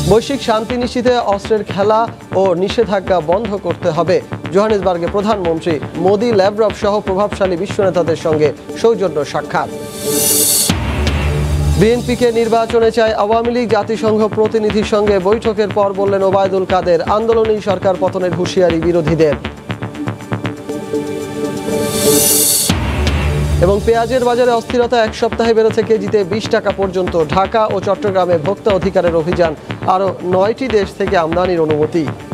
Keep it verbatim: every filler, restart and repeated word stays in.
বৈশ্বিক শান্তি নিশ্চিতে অস্ত্রের খেলা ও নিষেধাজ্ঞা বন্ধ করতে হবে। জোহানেসবার্গে প্রধানমন্ত্রী মোদি ল্যাভরভ সহ প্রভাবশালী বিশ্ব নেতাদের সঙ্গে সৌজন্য সাক্ষাৎ। বিএনপিকে নির্বাচনে চায় আওয়ামী লীগ। জাতিসংঘ প্রতিনিধির সঙ্গে বৈঠকের পর বললেন ওবায়দুল কাদের, আন্দোলনেই সরকার পতনের হুঁশিয়ারি বিরোধীদের। এবং পেঁয়াজের বাজারে অস্থিরতা, এক সপ্তাহে বেড়েছে কেজিতে বিশ টাকা পর্যন্ত। ঢাকা ও চট্টগ্রামে ভোক্তা অধিকারের অভিযান, আরও নয়টি দেশ থেকে আমদানির অনুমতি।